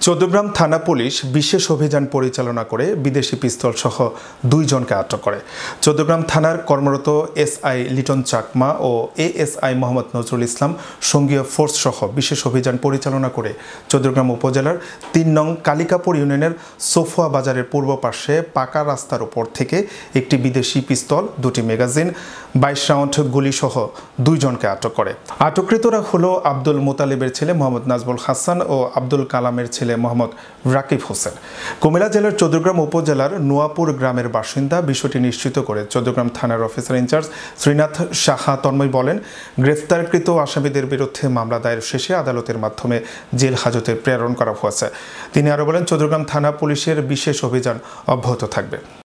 চৌদ্দগ্রাম থানা পুলিশ বিশেষ অভিযান পরিচালনা করে বিদেশি পিস্তল সহ 2 জনকে আটক করে। চৌদ্দগ্রাম থানার কর্মরত এসআই লিটন চাকমা ও এএসআই মোহাম্মদ নজরুল ইসলাম সঙ্গীয় ফোর্স সহ বিশেষ অভিযান পরিচালনা করে চৌদ্দগ্রাম উপজেলার 3 নং কালিকাপুর ইউনিয়নের সোফুয়া বাজারের পূর্ব পাশে পাকা রাস্তার উপর থেকে একটি বিদেশি পিস্তল, 2টি ম্যাগাজিন, 22 রাউন্ড গুলি সহ 2 জনকে আটক করে। আটককৃতরা হলো আব্দুল মোতালেবের ছেলে মোহাম্মদ নাজবুল হাসান ও আব্দুল কালামের ছেলে মোহাম্মদ রাকিব হোসেন। কুমিল্লা জেলার চৌদ্দগ্রাম উপজেলার নোয়াপুর গ্রামের বাসিন্দা। বিষয়টি নিশ্চিত করে চৌদ্দগ্রাম থানার অফিসার ইনচার্জ শ্রীনাথ সাহা তন্ময় বলেন, গ্রেফতারকৃত আসামিদের বিরুদ্ধে মামলা দায়ের শেষে আদালতের মাধ্যমে জেল হাজতে প্রেরণ করা হয়েছে। তিনি আরও বলেন, চৌদ্দগ্রাম থানা পুলিশের বিশেষ অভিযান অব্যাহত থাকবে।